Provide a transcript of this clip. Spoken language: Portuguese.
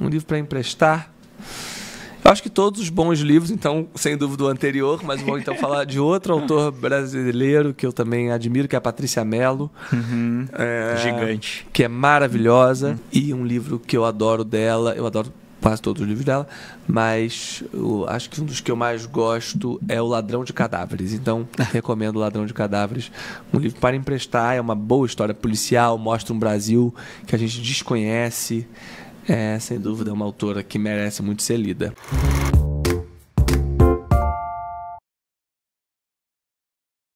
Um livro para emprestar. Eu acho que todos os bons livros, então, sem dúvida o anterior, mas vou então falar de outro autor brasileiro que eu também admiro, que é a Patrícia Mello. Gigante. Que é maravilhosa. E um livro que eu adoro dela, eu adoro quase todos os livros dela, mas acho que um dos que eu mais gosto é O Ladrão de Cadáveres. Então, recomendo O Ladrão de Cadáveres. Um livro para emprestar, é uma boa história policial, mostra um Brasil que a gente desconhece. Sem dúvida, é uma autora que merece muito ser lida.